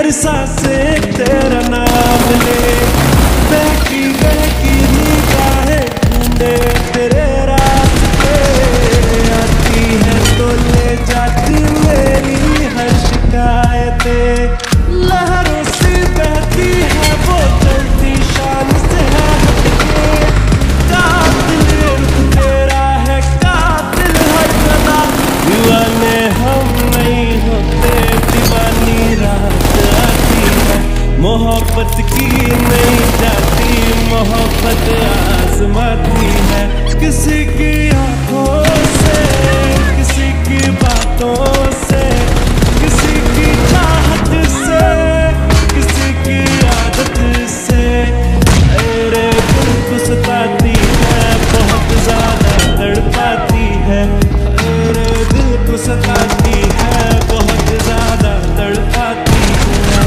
हर सांसें तेरा नाम ले। बहकी बहकी निगाहें ढूंढे तेरे रास्ते, आती है तो ले जाती मेरी हर शिकायतें। लहरों से बहती है वो चलती शान से है हटके, कातिल तेरा है कातिल हर सदा। दीवाने हम नहीं होते, दीवानी रात आती है, मोहब्बत की नहीं जाती, मोहब्बत आजमाती है। किसी की आंखों से, किसी की बातों से, किसी की चाहत से, किसी की आदत से। मेरे दिल को सताती है, बहुत ज्यादा तड़पाती है। मेरे दिल को सताती है, बहुत ज्यादा तड़पाती है।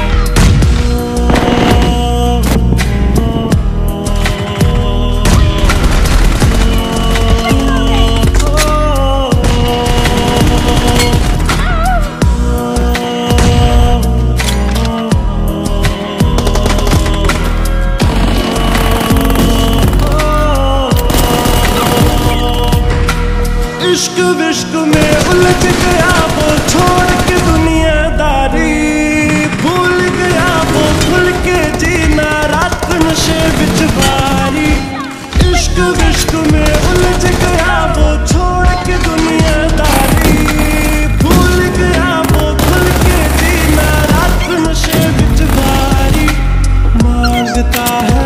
इश्क विश्क में उलझ गया वो, छोड़ के दुनियादारी भूल गया वो, खुल के जीना रात नशे विच भारी। इश्क विश्क में उलझ गया वो, छोड़ के दुनियादारी भूल गया वो, खुल के जीना रात नशे विच भारी। मांगता है